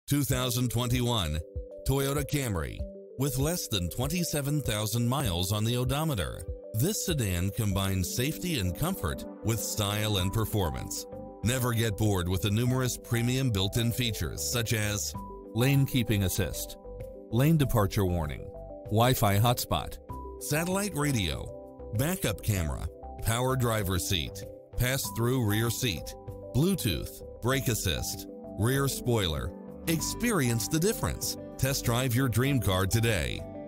2021 Toyota Camry. With less than 27,000 miles on the odometer, this sedan combines safety and comfort with style and performance. Never get bored with the numerous premium built-in features such as lane keeping assist, lane departure warning, Wi-Fi hotspot, satellite radio, backup camera, power driver seat, pass-through rear seat, Bluetooth, brake assist, rear spoiler. Experience the difference. Test drive your dream car today.